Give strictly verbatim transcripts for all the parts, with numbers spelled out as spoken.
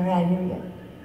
right, here we go.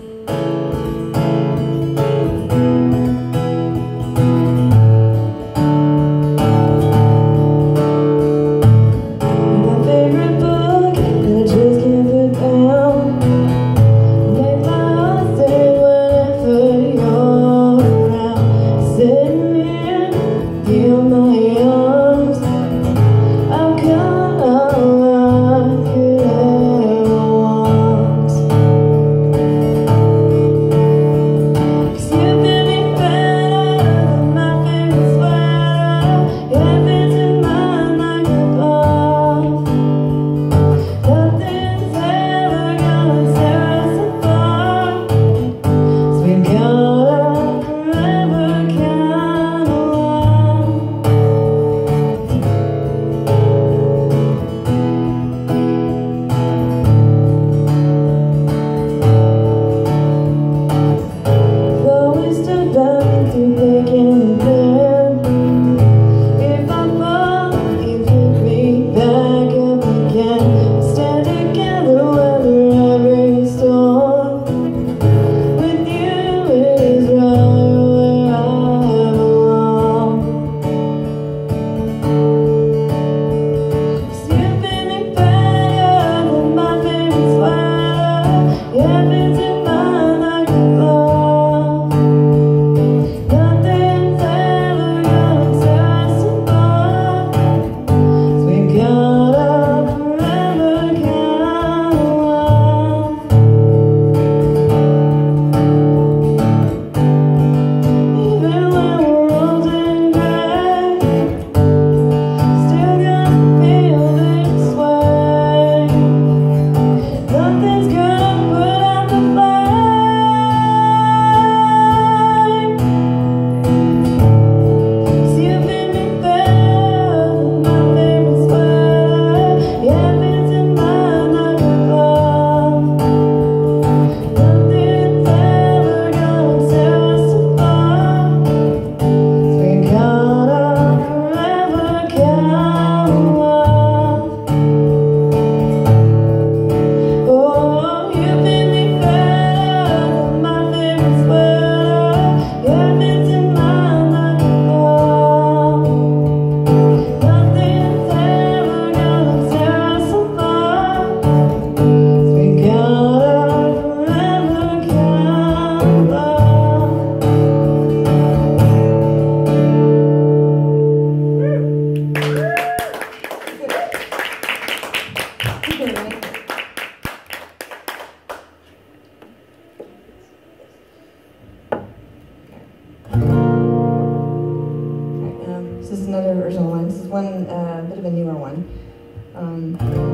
This is another original one. This is one, uh, bit of a newer one. Um,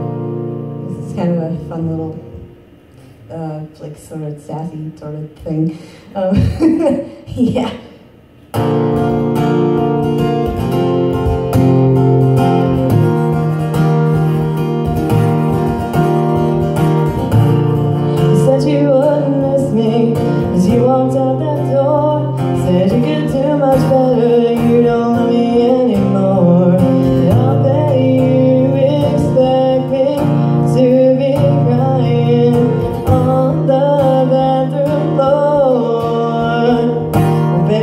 this is kind of a fun little, uh, like sort of sassy sort of thing. Um, yeah. You said you wouldn't miss me as you walked out that door. Said you could do much better. You don't love me anymore. I'll bet you expect me to be crying on the bathroom floor.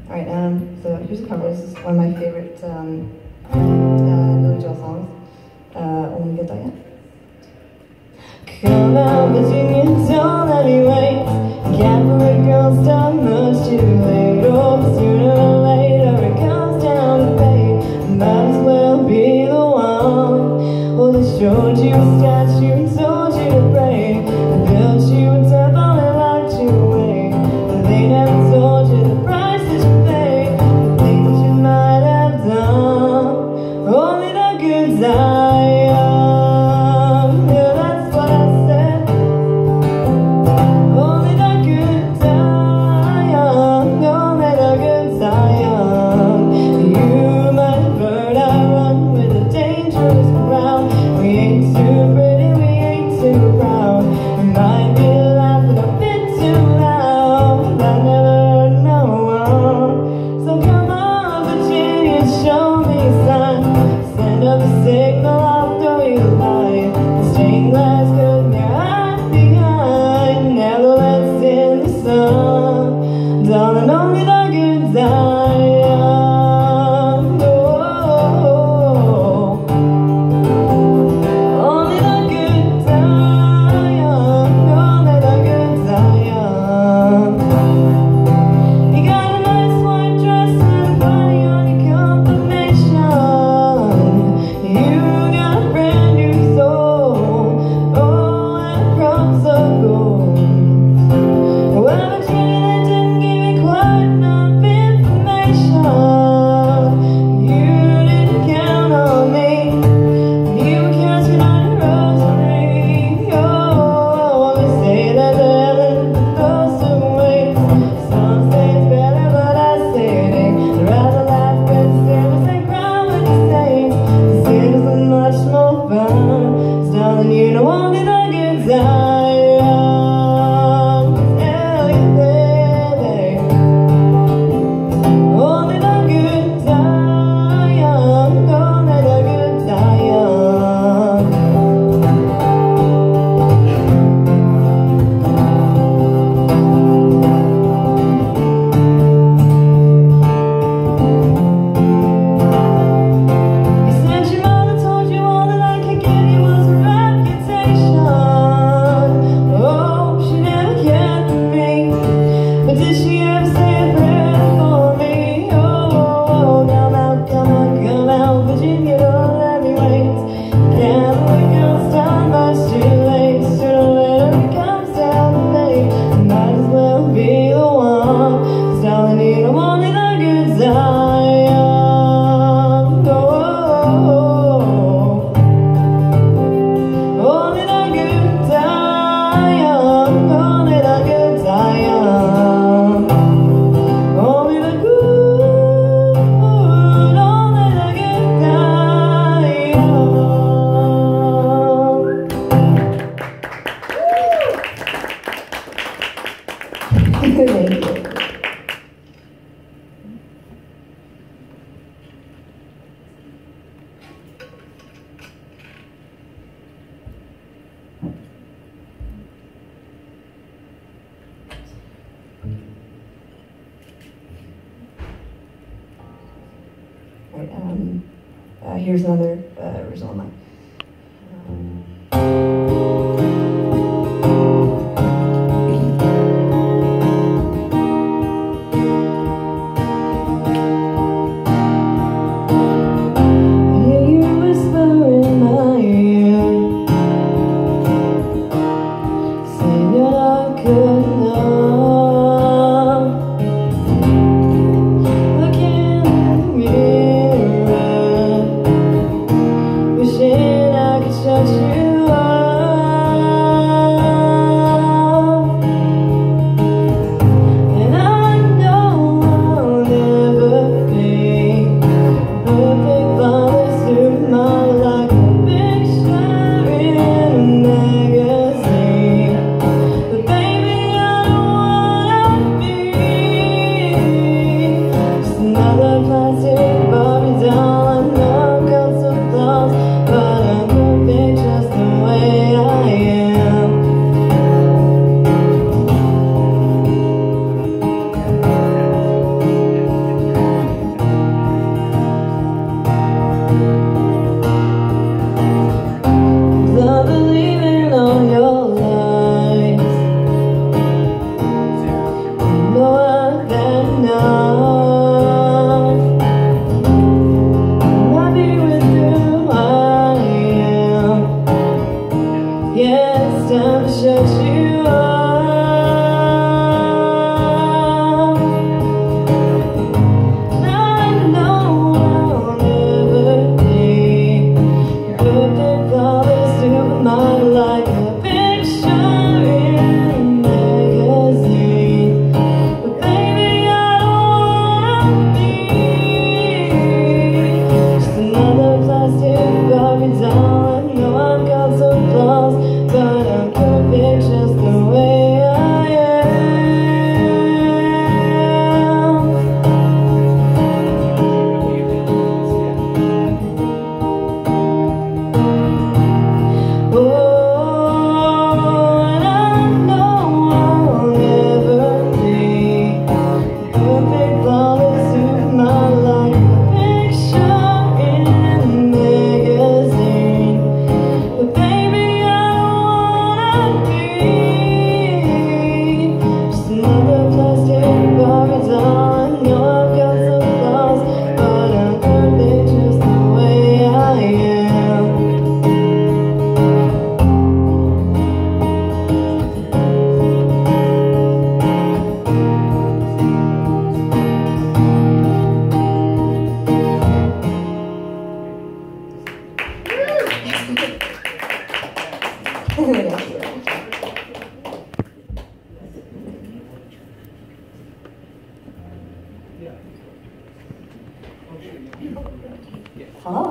Alright, um, so here's a cover. This is one of my favorite um, uh, Billy Joel songs. Uh, Only Good Diane. Come out, Virginia, don't let me wait. Can't believe girls done much too late. Oh, sooner or later it comes down to fate. Might as well be the one. Well, they showed you a statue and told you to pray. They built you a temple and locked you away. But they never told you the price that you pay. The things that you might have done. Only the good die young. Yeah, that's what I said. Only the good die young. Only the good die young. You might have heard I run with a dangerous crowd. We ain't too pretty, we ain't too proud. We might be laughing a bit too loud, but I never heard no one. So come on, Virginia, show me a sign. Send up a signal, I'll throw you a line. The stained glass curtain you're hiding behind never lets in the sun. Darling, only the good die young. Oh, only the good die young. Only the good die young. You got a nice white dress and a body on your confirmation. You got a brand new soul. Oh, and props of gold. Well, but you didn't give me quite enough information. You didn't count on me. You were counting on your rosary. Oh, they say that heaven goes away. Some say it's better, but I say it ain't. I'd rather laugh with the sinners than cry with the saints. The sinners are much more fun. 'Cause darling, you know only the good die young. Tell you, baby, only the good die young. Only the good die young. You said your mother told you all that I could give you was a reputation. Oh, she never cared for me, but did she ever say a prayer for me? Oh, come out, come on, come out, Virginia, don't let me wait. Can't believe girls done much too late. Sooner or later it comes down to fate. Might as well be the one. 'Cause darling, you know only the good die young. Oh, only the good die young. Only the good die young. Only the good, only the good die young. Thank you. Right, um, uh, here's another uh, original of mine. I hear you whisper in my ear, saying you're not good enough. Look in the mirror, wishing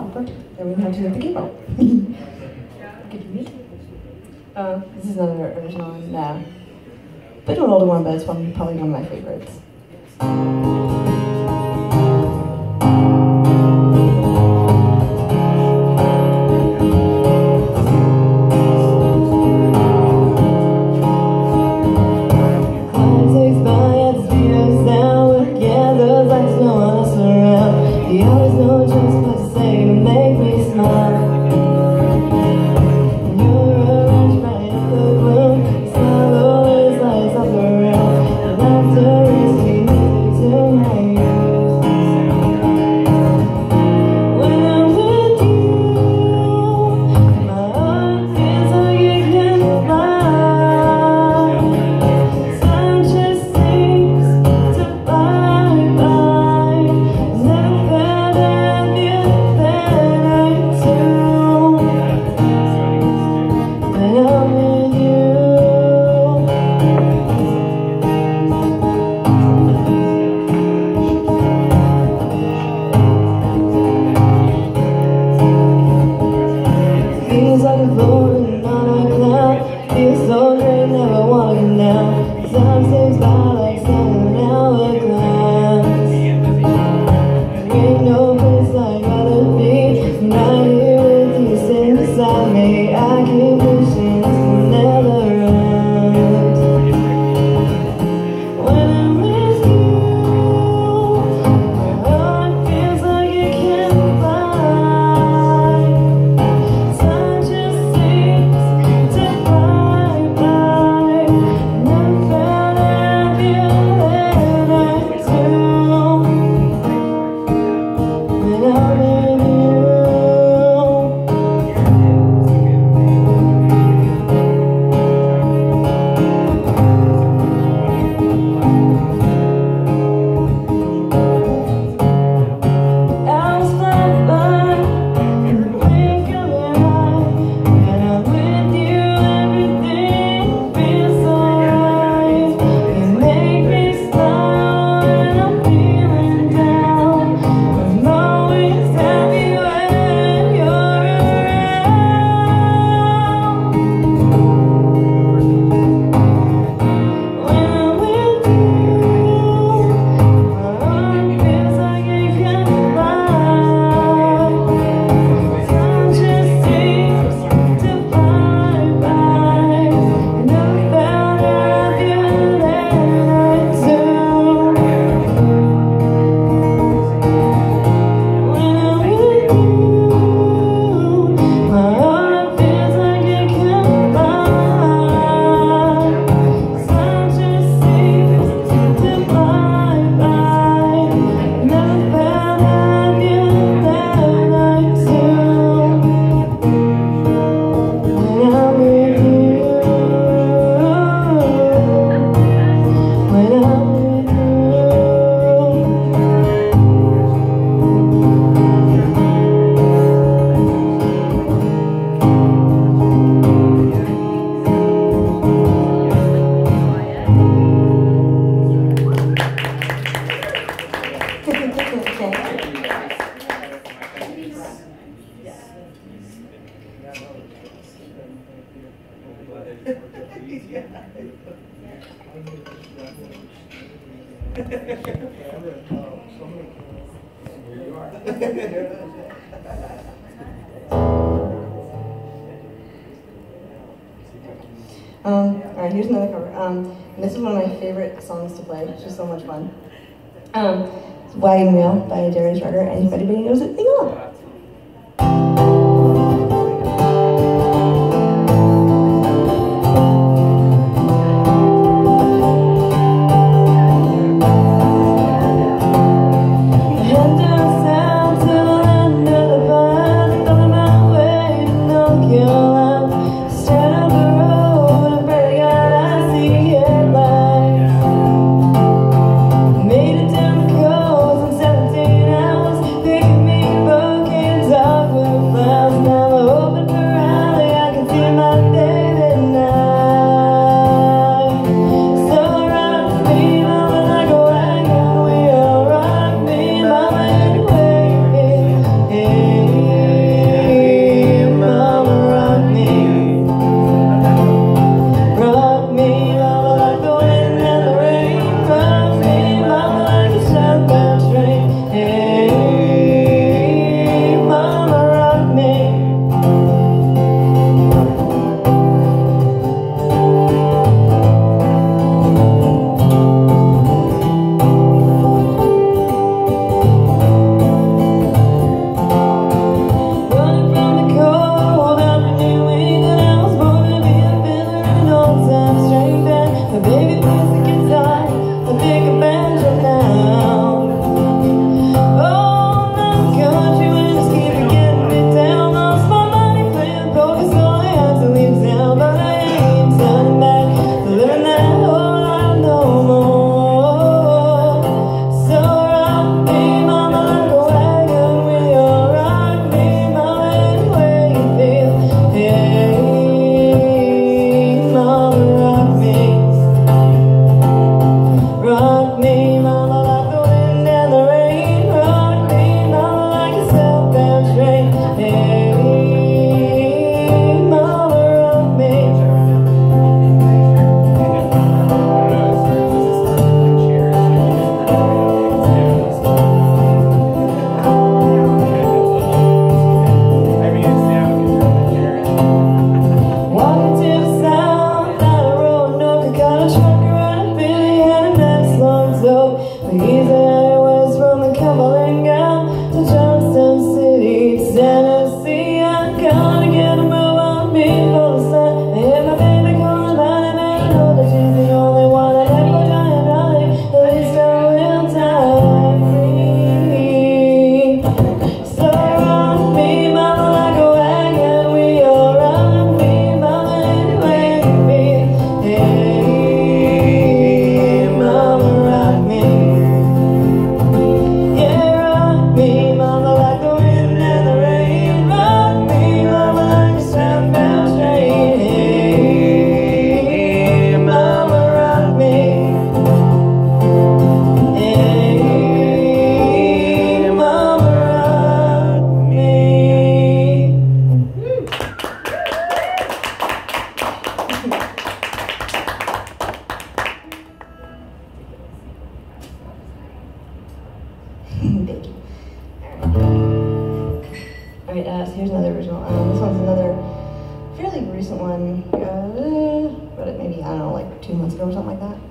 perfect. Then we have to hit the keyboard. Good to meet you. Uh, this is another original one. Nah. Bit of an older one, but it's one, probably one of my favorites. You always know just what to say to make me smile. And you're arranged right up the gloom. Your smile always lights up the room. Your laughter is music to my ears. When I'm with you, my heart feels like it can fly. Sun just seems to fly by. Never feels like I'm floating on a cloud. Feels so great, never walking down. Time seems by like seven hourglass. There ain't no place I'd rather be. I'm right here with you, sitting beside me. I keep wishing this will never end. When I'm with you, my heart feels like it can fly. Time just seems to fly by. Never felt happier than I do when I'm with you. Hours fly by in the blink of an eye. When I'm with you, everything feels alright. You make me smile when I'm feeling down. I'm always happy when you're around. When I'm with you, my heart feels like it can fly. Time just seems to fly by. Never felt happier than I do when I'm with you. My heart feels like it can fly. Time just seems to fly by. Never felt happier than I do when I'm with you. When I'm with you. Um, alright, here's another cover. Um, and this is one of my favorite songs to play. It's just so much fun. Um, it's Wagon Wheel by Darius Rucker, and if anybody knows it, sing along. Head down south to the land of the pines, on my way to North Carolina. Stand up the road, and pray to God I see headlights. Made it down the coast in seventeen hours, picking me a book original. Um, this one's another fairly recent one, uh, but maybe, I don't know, like two months ago or something like that.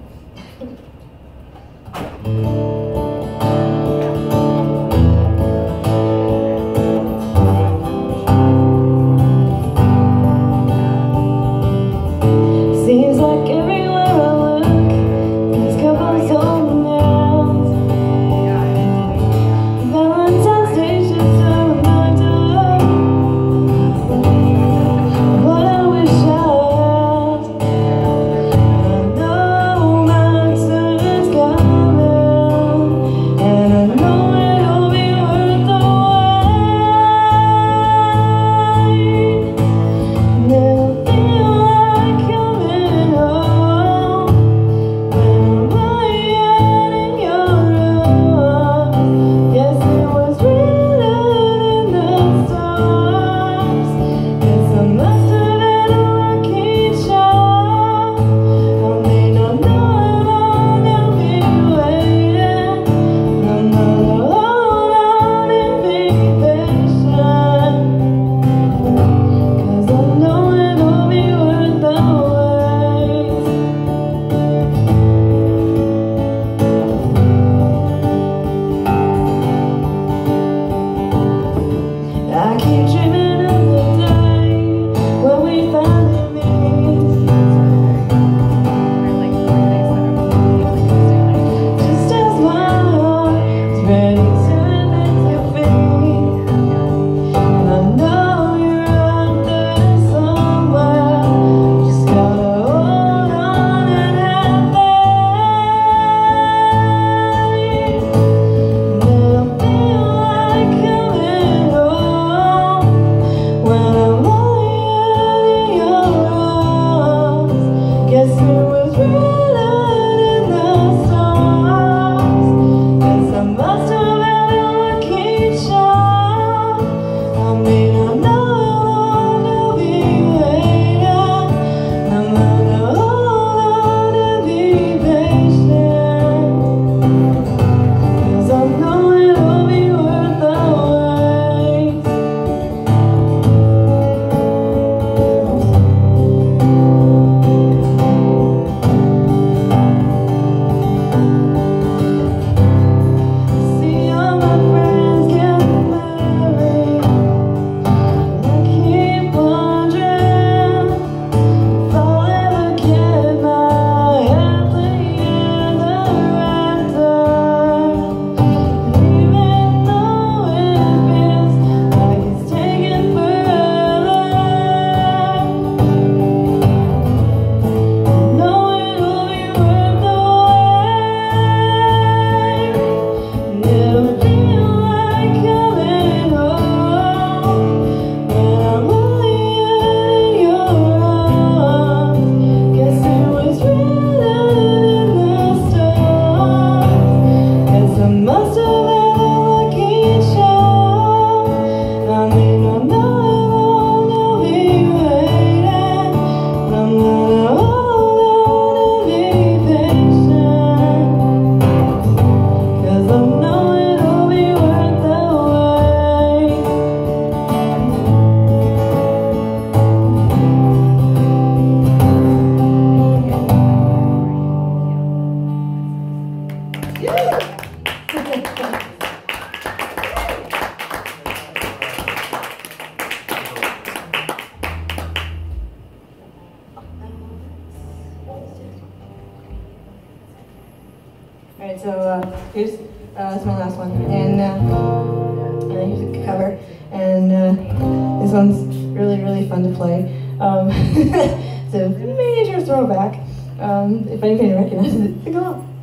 Seems like everywhere I look, these couples hold hands. Valentine's Day's just a reminder of what I wish I had. I know my turn's coming, and I know it'll be worth the wait. Never feel like coming home when I'm lying in your arms. Yes, it was written in the stars. Yes, I must have had a lucky charm. I may not know how long I'll be waiting. No, no, no, hold on and be patient, 'cause I know it'll be worth the wait. I keep dreaming of the day when we finally meet. Just as my heart is ready to admit defeat, and I know you're out there somewhere. Just gotta hold on and have faith. Never feel like coming home when I'm lying in your arms. Guess it was written in the stars. Guess I must have had a lucky charm. I may not know how long I'll be waiting. No matter, hold on and be patient, 'cause I know it'll be worth the wait. See all my friends getting married, and I keep wondering if I'll ever get my happily ever after. Even though it feels like it's taking forever, I know it'll be worth the wait. Never feel like coming home when I'm lying in your arms. Guess it was written in the stars. Guess I must have had a lucky charm. I may not know how long I'll be waiting. I'm gonna hold on and be patient, 'cause I know it'll be worth the wait. Alright, so uh, here's uh, that's my last one, and uh, uh, here's a cover, and uh, this one's really, really fun to play. Um, it's a major throwback. Um, if anybody recognizes it, pick it up.